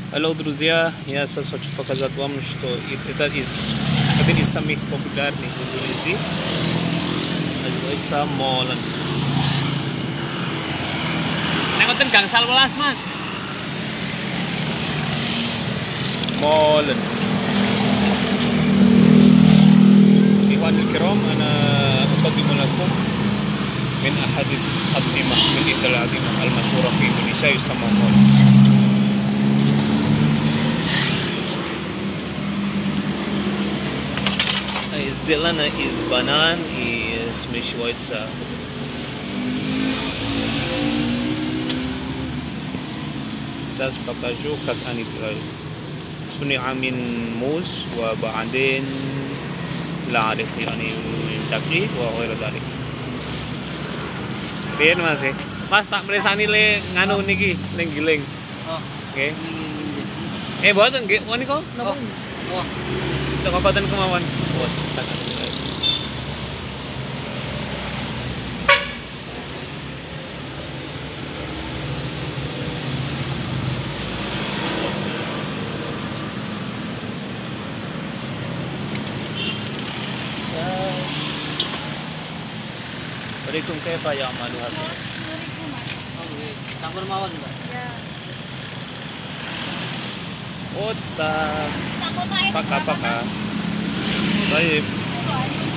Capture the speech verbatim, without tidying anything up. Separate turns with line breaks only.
Hello, друзья. Я сейчас хочу показать вам, что это из один из самых популярных в Индонезии. Называется Molen.
Nengotin gangsal welas, Mas.
Molen. إخواني الكرام، أنا أقدم لكم من أحد الأطعمة من إحدى الأطعمة المشهورة في إندونيسيا يسمى Molen. الزلانة is banan is مش وايتسا. ساس بكاجو كات أني صنع من موز وبعدين لا أعرف يعني دقيق وغير ذلك. Biar mas ya, mas tak meresani le nganu niki lenggiling.
Oh,
Oke. Eh buat nggih, wani kok? Napa?
wah.
Tek kokoten kemawon. Buat. Berhitung kayak apa ya malu hati.
sepuluh ribu mas.
Oh, nggih. Sampun mawon, Mbak.
Ya.
Otak.
Satu kali
Paka paka. Baik.
berapa?